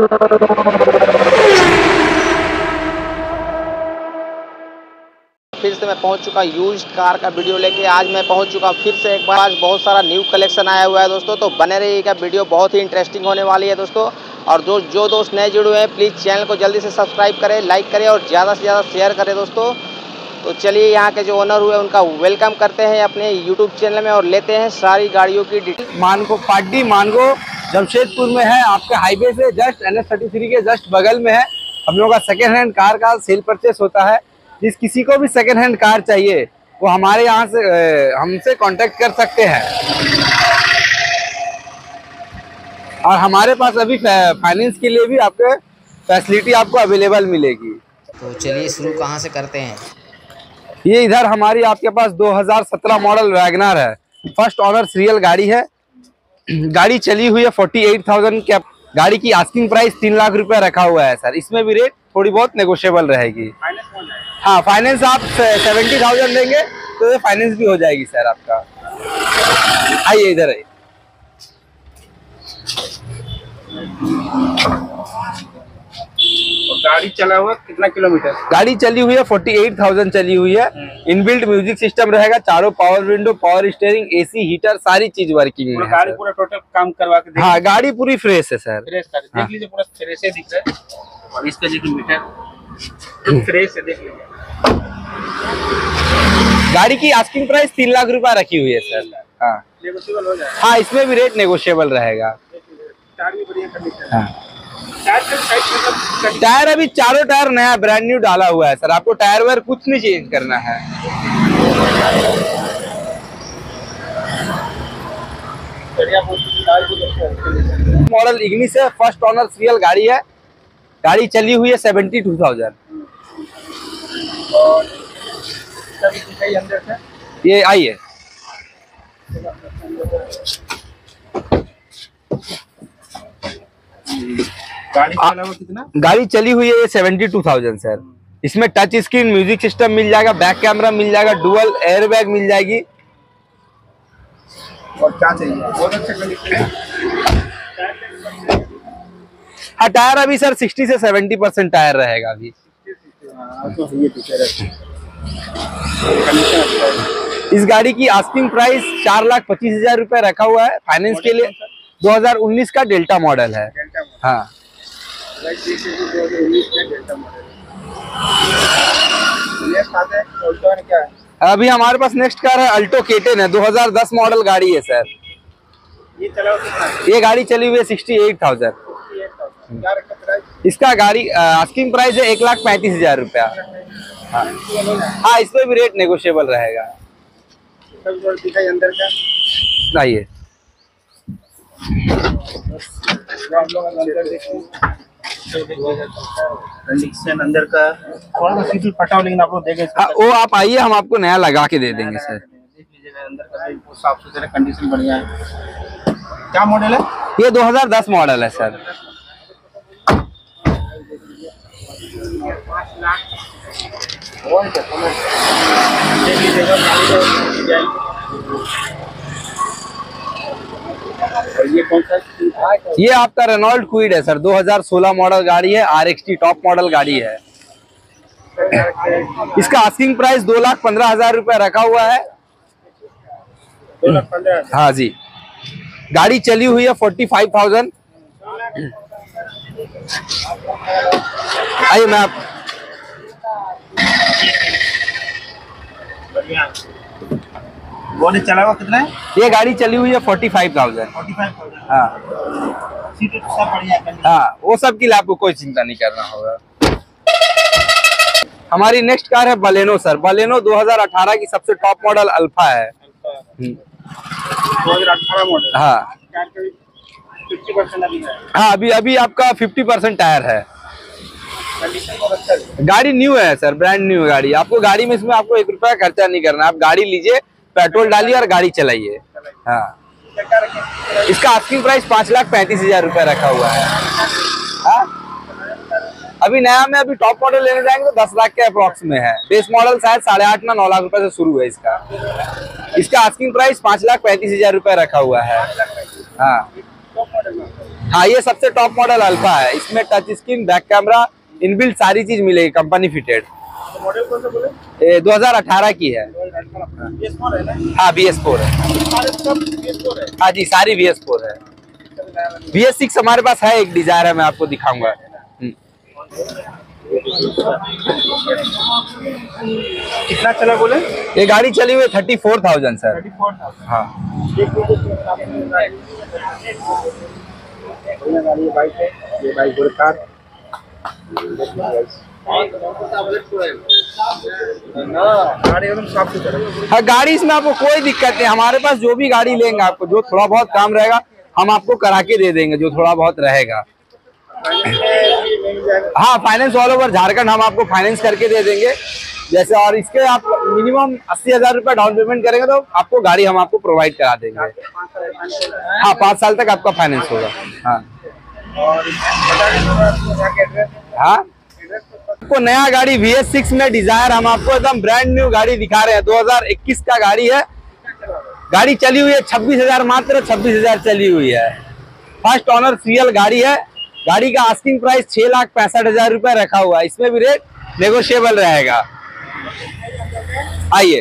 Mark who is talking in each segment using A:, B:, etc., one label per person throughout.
A: फिर से मैं पहुंच चुका यूज्ड कार का वीडियो लेके। आज मैं पहुंच चुका फिर से एक बार। आज बहुत सारा न्यू कलेक्शन आया हुआ है दोस्तों, तो बने रहिएगा, वीडियो बहुत ही इंटरेस्टिंग होने वाली है दोस्तों। और जो दोस्त नए जुड़े हुए हैं प्लीज़ चैनल को जल्दी से सब्सक्राइब करें, लाइक करें और ज़्यादा से ज़्यादा शेयर करें दोस्तों। तो चलिए यहाँ के जो ओनर हुए उनका वेलकम करते हैं अपने यूट्यूब चैनल में और लेते हैं सारी गाड़ियों की डिटेल।
B: मानगो पार्टी मानगो जमशेदपुर में है, आपके हाईवे से जस्ट NH33 के जस्ट बगल में है। हम लोगों का सेकेंड हैंड कार का सेल परचेस होता है। जिस किसी को भी सेकेंड हैंड कार चाहिए वो हमारे यहाँ से हमसे कांटेक्ट कर सकते हैं। और हमारे पास अभी फाइनेंस के लिए भी आपके फैसिलिटी आपको अवेलेबल मिलेगी।
A: तो चलिए शुरू कहाँ से करते हैं।
B: ये इधर हमारी आपके पास 2017 मॉडल वैगनर है, फर्स्ट ऑनर सीरियल गाड़ी है। गाड़ी चली हुई है 48,000 के। गाड़ी की आस्किंग प्राइस 3 लाख रुपए रखा हुआ है सर। इसमें भी रेट थोड़ी बहुत नेगोशिएबल रहेगी। हाँ, फाइनेंस आप 70,000 देंगे तो ये फाइनेंस भी हो जाएगी सर आपका। आइए इधर आइए।
C: गाड़ी चला हुआ कितना किलोमीटर?
B: गाड़ी चली हुई है 48,000 चली हुई है। इनबिल्ट म्यूजिक सिस्टम रहेगा, चारों power window, power steering, AC, heater, सारी चीज वर्किंग में है।
C: गाड़ी पूरा टोटल काम करवा के
B: हाँ, गाड़ी पूरी फ्रेश है सर।
C: फ्रेश कर देख लीजिए, पूरा फ्रेश है दिख रहा है। और इसका देखिए मीटर फ्रेश है, देख लीजिए।
B: गाड़ी की आस्किंग प्राइस 3 लाख रुपए रखी हुई है सर। हाँ,
C: नेगोशिएबल हो जाएगा।
B: हाँ, इसमें भी रेट नेगोशिएबल रहेगा।
C: टायर भी बढ़िया कंडीशन है।
B: हाँ, टायर अभी चारों टायर नया ब्रांड न्यू डाला हुआ है सर। आपको टायर वायर कुछ नहीं चेंज करना है। मॉडल इग्निस है, फर्स्ट ऑनर सीरियल गाड़ी है। गाड़ी चली हुई है 72,000। ये आइए।
C: गाड़ी चला हुआ कितना?
B: गाड़ी चली हुई है ये 72,000 सर। इसमें टच स्क्रीन म्यूजिक सिस्टम मिल जाएगा, बैक कैमरा मिल जाएगा, डुअल एयर बैग मिल जाएगी।
C: और क्या चाहिए? बहुत अच्छा कंडीशन है।
B: हाँ, टायर अभी सर 60 से 70% टायर रहेगा अभी। इस गाड़ी की आस्किंग प्राइस 4,25,000 रुपए रखा हुआ है। फाइनेंस के लिए 2019 का डेल्टा मॉडल है। हाँ,
C: क्या है?
B: अभी हमारे पास नेक्स्ट कार है अल्टो K10 है, 2010 मॉडल गाड़ी है सर।
C: ये चला हुआ कितना है?
B: ये गाड़ी चली हुई है 68,000।
C: क्या रखा प्राइस?
B: इसका गाड़ी आस्किंग प्राइस है 1,35,000 रुपया। हाँ, इसमें भी रेट नेगोशिएबल रहेगा।
C: दिखाई अंदर का।
B: आइए।
C: कंडीशन अंदर का थोड़ा सा सीट फटा हो, लेकिन आप लोग देखें
B: वो आप आइए, हम आपको नया लगा के दे देंगे सर।
C: देख लीजिएगा अंदर का भी साफ सुथरा कंडीशन बढ़िया है। क्या मॉडल है?
B: ये 2010 मॉडल है सर।
C: देख लीजिएगा। ये कौन सा?
B: ये आपका रेनॉल्ट क्विड है सर, 2016 मॉडल गाड़ी है, RXT टॉप मॉडल गाड़ी है। इसका आस्किंग प्राइस 2,15,000 रुपए रखा हुआ है।
C: 2,15,000।
B: हाँ जी। गाड़ी चली हुई है 45,000। आइए मैं आप
C: बढ़िया। बॉडी चला हुआ कितना है?
B: ये गाड़ी चली हुई है 45,000।
C: 45,000।
B: हाँ,
C: सीट सब बढ़िया है।
B: हाँ, वो सब के लिए आपको कोई चिंता नहीं करना होगा। हमारी नेक्स्ट कार है बलेनो सर। बलेनो 2018 की सबसे टॉप मॉडल अल्फा है।
C: 2018 मॉडल।
B: हाँ,
C: 50% अभी है।
B: हाँ, अभी आपका 50% टायर है।
C: कंडीशन बहुत अच्छा है।
B: गाड़ी न्यू है सर, ब्रांड न्यू गाड़ी। आपको गाड़ी में इसमें आपको 1 रुपया खर्चा नहीं करना। आप गाड़ी लीजिए, पेट्रोल डालिए और गाड़ी चलाइए। हाँ,
C: क्या रखें?
B: इसका आस्किंग प्राइस 5,35,000 रुपए रखा हुआ है। हाँ, अभी नया में अभी टॉप मॉडल लेने जाएंगे तो 10 लाख के अप्रॉक्स में है। बेस मॉडल शायद 8.5 ना 9 लाख रुपए से शुरू है इसका। इसका आस्किंग प्राइस 5,35,000 रुपए रखा हुआ है। हाँ, हाँ, ये सबसे टॉप मॉडल अल्फा है। इसमें touch screen, back camera, inbuilt सारी चीज मिलेगी, कंपनी फिटेड।
C: मॉडल कौन सा बोले?
B: 2018 की है।
C: BS4 है ना?
B: हाँ, BS4 है।
C: सारे सब BS4 है।
B: हाँ जी, सारी BS4 है। BS6 हमारे पास है, एक डिजायर है, मैं आपको दिखाऊंगा।
C: कितना चला बोले?
B: ये गाड़ी चली हुई 34,000 सर।
C: 34,000।
B: हाँ,
C: गाड़ी बाइक है, ये बाइक और कार। गाड़ी एकदम साफ सुथरा।
B: हाँ, गाड़ी इसमें आपको कोई दिक्कत नहीं। हमारे पास जो भी गाड़ी लेंगे, आपको जो थोड़ा बहुत काम रहेगा हम आपको करा के दे देंगे, जो थोड़ा बहुत रहेगा। हाँ, फाइनेंस ऑल ओवर झारखंड हम आपको फाइनेंस करके दे देंगे जैसे। और इसके आप मिनिमम 80,000 रुपये डाउन पेमेंट करेंगे तो आपको गाड़ी हम आपको प्रोवाइड करा देंगे। हाँ, 5 साल तक आपका फाइनेंस होगा। हाँ हाँ, आपको नया गाड़ी VS6 में डिजायर हम आपको एकदम ब्रांड न्यू गाड़ी दिखा रहे हैं। 2021 का गाड़ी है। गाड़ी चली हुई है 26,000, मात्र 26,000 चली हुई है। फर्स्ट ऑनर सीरियल गाड़ी है। गाड़ी का आस्किंग प्राइस 6,65,000 रुपए रखा हुआ है। इसमें भी रेट नेगोशिएबल रहेगा। आइए,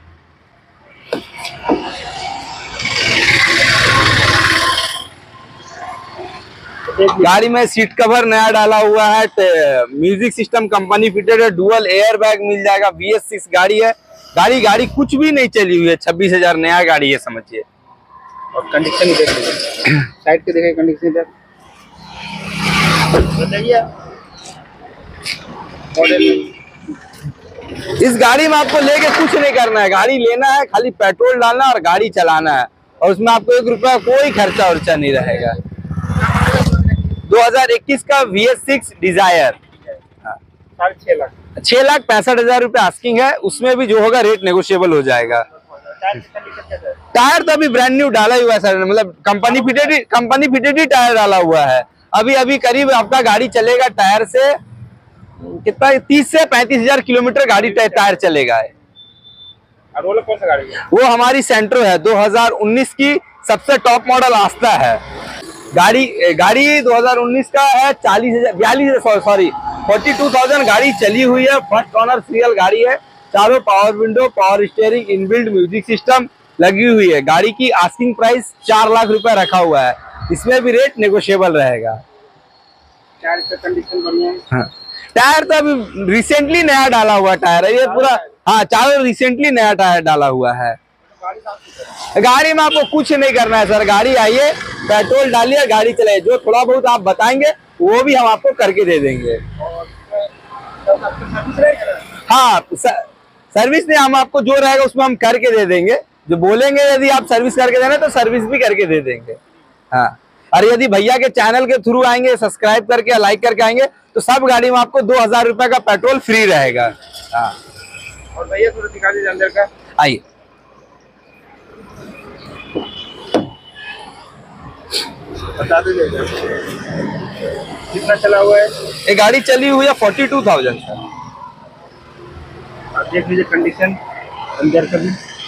B: गाड़ी में सीट कवर नया डाला हुआ है, म्यूजिक सिस्टम कंपनी फिटेड है, डुअल एयर बैग मिल जाएगा। VS6 गाड़ी है। गाड़ी कुछ भी नहीं चली हुई है, 26,000 नया गाड़ी है, समझिए।
C: और कंडीशन देख लीजिए, साइड के देखें कंडीशन इधर बताइए।
B: इस गाड़ी में आपको लेके कुछ नहीं करना है, गाड़ी लेना है, खाली पेट्रोल डालना और गाड़ी चलाना है। और उसमें आपको 1 रुपया कोई खर्चा वर्चा नहीं रहेगा। 2021 का VS6 डिजायर 6,65,000 रुपए आस्किंग है। उसमें भी जो होगा रेट नेगोशिएबल हो जाएगा। टायर तो अभी ब्रांड न्यू डाला हुआ है सर, मतलब कंपनी फिटेड ही टायर डाला हुआ है। अभी करीब आपका गाड़ी चलेगा टायर से कितना, 30 से 35,000 किलोमीटर गाड़ी टायर चलेगा।
C: और कौन सा गाड़ी है?
B: वो हमारी सेंट्रो है, 2019 की सबसे टॉप मॉडल आस्था है। गाड़ी 2019 का है। 42,000 गाड़ी चली हुई है। फर्स्ट ऑनर सीरियल गाड़ी है। चारों power window, power steering, inbuilt music system लगी हुई है। गाड़ी की आस्किंग प्राइस 4 लाख रुपए रखा हुआ है। इसमें भी रेट नेगोशिएबल रहेगा।
C: टायर का कंडीशन बढ़िया है।
B: हाँ, टायर तो अभी रिसेंटली नया डाला हुआ टायर है ये पूरा। हाँ, चारों रिसेंटली नया टायर डाला हुआ है। गाड़ी में आपको कुछ नहीं करना है सर। गाड़ी आइए, पेट्रोल डालिए, गाड़ी चलाइए। जो थोड़ा बहुत आप बताएंगे वो भी हम आपको करके दे देंगे। हाँ, सर्विस में हम आपको जो रहेगा उसमें हम करके दे देंगे। जो बोलेंगे यदि आप सर्विस करके देना तो सर्विस भी करके दे देंगे। हाँ, और यदि भैया के चैनल के थ्रू आएंगे, सब्सक्राइब करके लाइक करके आएंगे तो सब गाड़ी में आपको 2,000 रुपए का पेट्रोल फ्री रहेगा। हाँ,
C: और भैया थोड़ा दिखा दीजिए अंदर का।
B: आइए,
C: बता दीजिए कितना चला हुआ है।
B: ये गाड़ी चली हुई है 42,000 सर।
C: आप देख लीजिए कंडीशन अंदर का भी।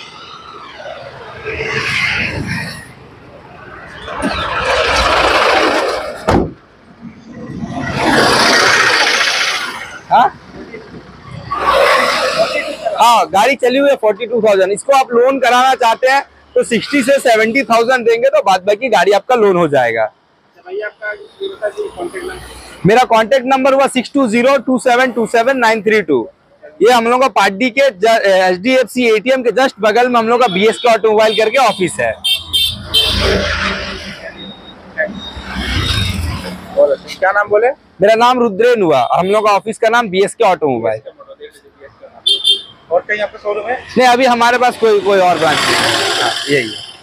B: हाँ, गाड़ी चली हुई है 42,000। इसको आप लोन कराना चाहते हैं तो 60 से 70,000 देंगे तो बाद बाकी गाड़ी आपका लोन हो जाएगा।
C: भैया आपका कॉन्टेक्ट नंबर?
B: मेरा कॉन्टेक्ट नंबर हुआ 6202727932। ये हम लोग का पार्टी के HDFC ATM के जस्ट बगल में हम लोग का BSK ऑटोमोबाइल करके ऑफिस है।
C: क्या नाम बोले?
B: मेरा नाम रुद्रेन हुआ और हम लोग का ऑफिस का नाम BSK ऑटोमोबाइल।
C: और कहीं आपका शोरूम है?
B: नहीं, अभी हमारे पास कोई और ब्रांच नहीं है। यही है।